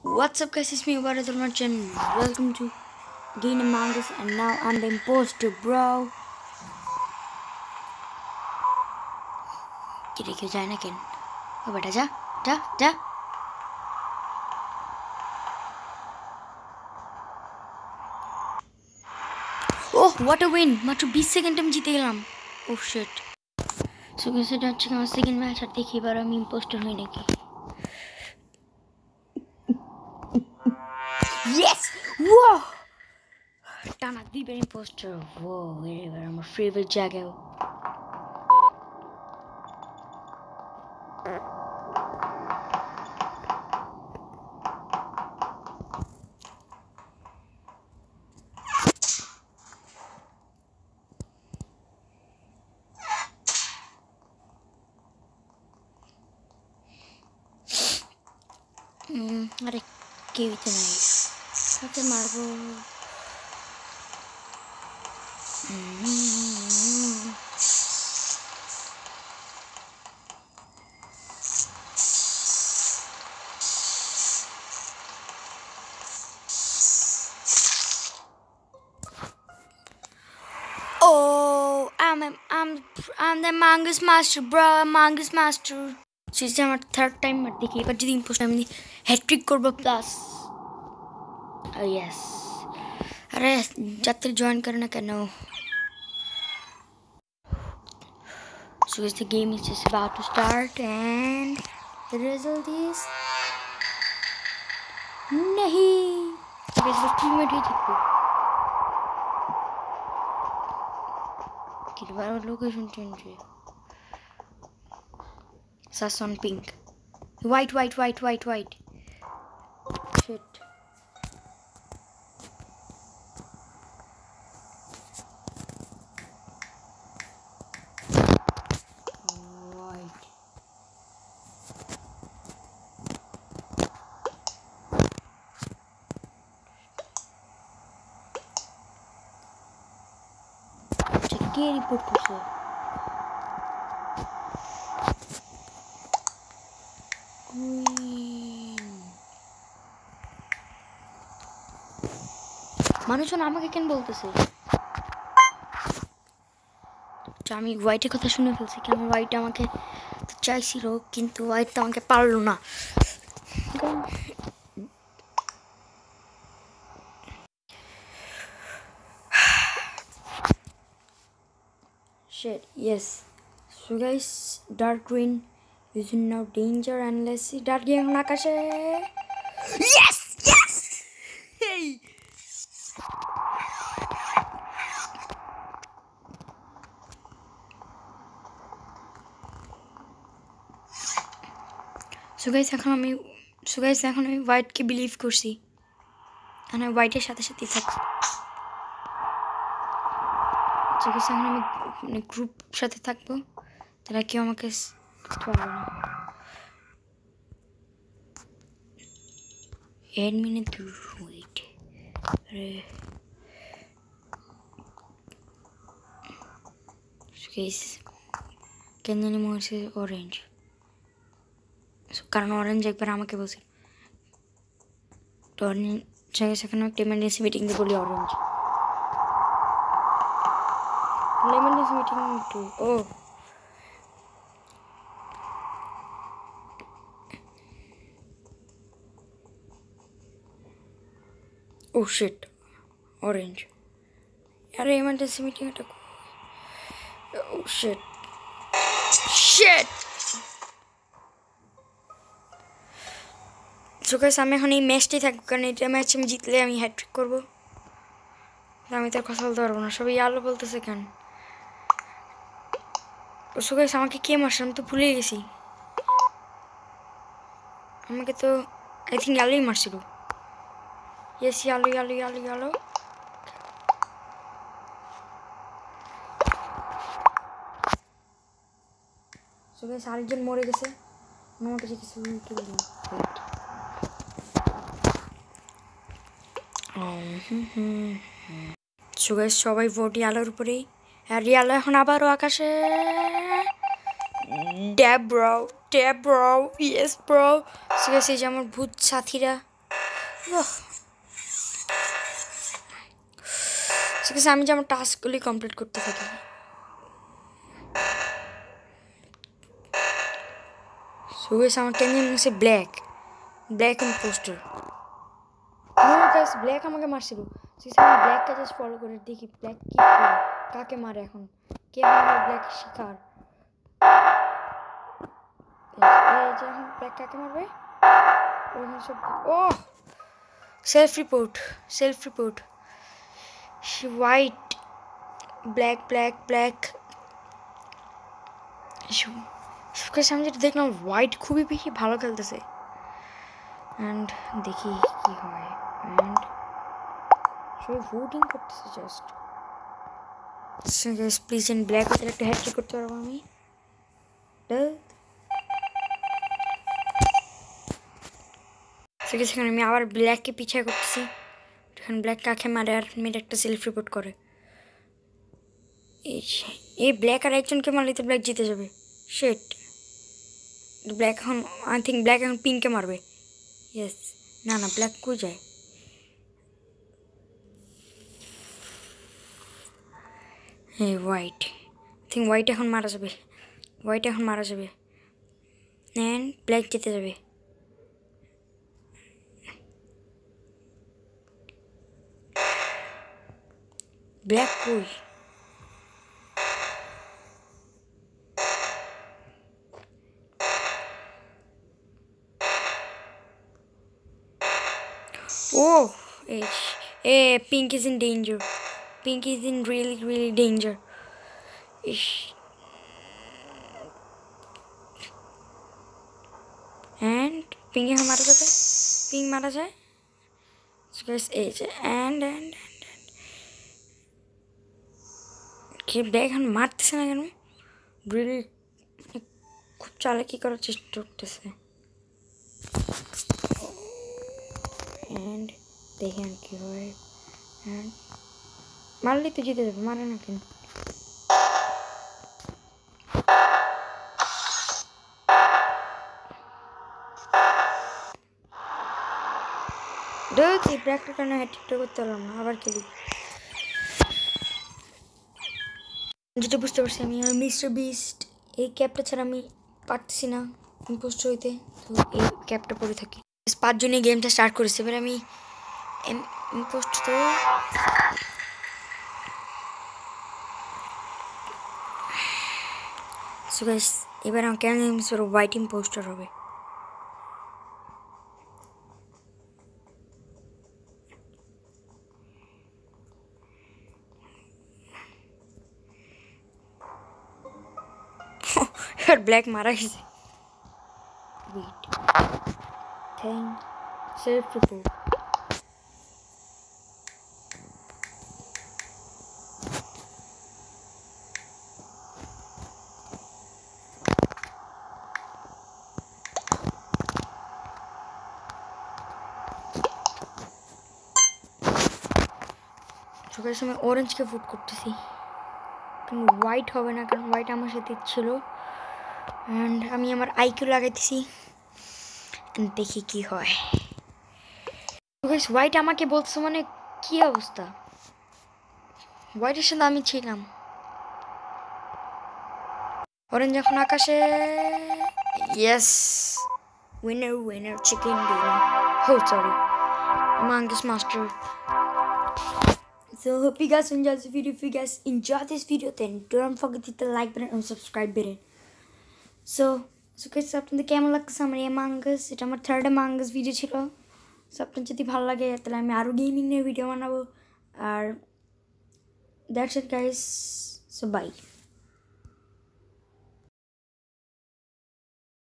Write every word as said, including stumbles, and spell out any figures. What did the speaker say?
What's up guys, it's me Varadul Merchant. Welcome to Game Among Us and now I'm the imposter bro. Kira kyun jaye na ken? Oh beta ja, ja, ja. Oh what a win! Matro twenty seconds em jite gelam. Oh shit. So guys, এটা হচ্ছে আমার second match আর দেখি এবার আমি impostor হই নাকি। Yes! Whoa! Tana deep imposter. Whoa, wherever I'm a favorite jago. Hmm, अरे क्यों इतना ही? साथे मारबो. Oh, I'm a, I'm I'm the Mangus master, bro. Mangus master. So it's my third time. But देखिए, पर जितनी imposter I'm नहीं hat trick करबो plus. Oh yes. अरे जाते join करना करना. So as the game is just about to start and the result is नहीं. Best fifteen में ही जीत गए. किधर वाला location change है? Sason pink. White, white, white, white, white. Shit. White. Check report করছে. মানুষজন আমাকে কেন বলতেছে আমি হোয়াইটের কথা শুনে ফেলছি কেন হোয়াইট আমাকে চাইছিল কিন্তু হোয়াইট তো আমাকে পারলো না shit yes so guys dark green is in now danger and let's see dark green আকাশে yes yes hey So guys, এখন আমি so guys এখন আমি হোয়াইট কে বিলিভ করছি আমি হোয়াইটের সাথে সাথেই থাকি so guys এখন আমি মানে গ্রুপ সাথে থাকবো তারা কেউ আমাকে করতে পারবে না eight minute to wait আরে so guys কেন জানি মনে হচ্ছে অরেঞ্জ কারণ অরেঞ্জ একবার আমাকে বলছে তো অরেঞ্জ সেখানে একটা এমার্জেন্সি মিটিং দিয়ে বলি orange emergency meeting two oh oh shit orange আরে এমার্জেন্সি মিটিং এটা oh shit shit So guys, আমি এখন এই ম্যাচটাই থাকবো কারণ এটা ম্যাচ আমি জিতলে আমি হ্যাট্রিক করবো আমি তার কথা বলতে পারবো না সবাই আলো বলতেছে কেন so guys আমাকে কে মারছে আমি তো ভুলে গেছি আমাকে তো আই থিঙ্ক আলোই মারছিল ইয়েস আলো আলো আলো আলো so guys আরেকজন মরে গেছে আমার কাছে কিছু বলি So guys, সবাই ভোট ইয়ালোর উপরেই আর ইয়ালো এখন আবারও আকাশে dab bro dab bro yes bro so guys এই যে আমার ভূত সাথীরা ঠিক আছে, আমি যে আমার টাস্কগুলি কমপ্লিট করতে থাকি। সো গাইস আমার কেন জানি হচ্ছে black black impostor. Guys black আমাকে মারছিল। ঠিক আছে আমি ব্ল্যাককে জাস্ট ফলো করে দেখি ব্ল্যাক কি করে, কাকে মারে, এখন কে মারে ব্ল্যাক শিকার। এই যে এখন ব্ল্যাক কাকে মারবে? Oh self report self report white black black black. আমি যেটা দেখলাম হোয়াইট খুবই বেশি ভালো খেলতেছে। অ্যান্ড দেখি কি হয়। অ্যান্ড সবাই ভোটিং করতেছে জাস্ট। প্লিজ এন্ড ব্ল্যাক হাতের একটা হ্যাট্রিক করতে পারবো আমি। সেখানে আমি আবার ব্ল্যাককে পিছিয়ে করতেছি। এখন ব্ল্যাক কাকে মারে আর মেয়ের একটা সেলফ রিপোর্ট করে। এই এই ব্ল্যাক আর একজনকে মারলে তো ব্ল্যাক জিতে যাবে। শেট ব্ল্যাক এখন আই থিঙ্ক ব্ল্যাক এখন পিঙ্ককে মারবে। ইয়েস না না ব্ল্যাক কই যায়? হ্যাঁ হোয়াইট আই থিঙ্ক হোয়াইট এখন মারা যাবে। হোয়াইট এখন মারা যাবে অ্যান্ড ব্ল্যাক জিতে যাবে। ব্ল্যাক কই? Oh, eh, Pink is in danger. Pink is in really, really danger. Ish. And Pink is mara jabe. Pink mara jaye. So guys, age and and and and. Okay, black han marteche na keno? Really, খুব চালাকি করার চেষ্টা করতেছে। And দেখেন কি হয়। And মারলে তো জিতে যাবে, মারে না কেন? দেখি ব্ল্যাকটা কেন হ্যাট্রিকটা করতে পারলাম না, আবার খেলি। যেটা বুঝতে পারছি আমি মিস্টার বিস্ট এই ক্যাপটা ছাড়া আমি পারতেছি না ইম্পোস্টার হইতে, তো এই ক্যাপটা পরে থাকি। পাঁচজনে গেমটা স্টার্ট করেছে, এবার আমি ইম্পোস্টার তো সো গাইস এবার আমার কেন হোয়াইট ইম্পোস্টার হবে। আর ব্ল্যাক মারা গেছে। Wait thank self report. সকালের সময় অরেঞ্জকে ভোট করতেছি, কিন্তু হোয়াইট হবে না, কারণ হোয়াইট আমার সাথে ছিল। অ্যান্ড আমি আমার আইকিউ লাগাইতেছি, দেখি কি হয়। হোয়াইট আমাকে বলছে, মানে কি অবস্থা, হোয়াইটের সাথে আমি ছিলাম। অরেঞ্জ এখন আকাশে। Yes winner winner chicken dinner. Oh sorry, Among Us Master. So hope you guys enjoyed this video. If you guys enjoyed this video, then don't forget to hit the like button and subscribe button. So so guys আপনাদের কেমন লাগছে আমার Among Us? এটা আমার third Among Us video ছিল। So আপনার যদি ভালো লাগে তাহলে আমি আরও গেমিং নিয়ে ভিডিও বানাবো। আর that's it guys, so by.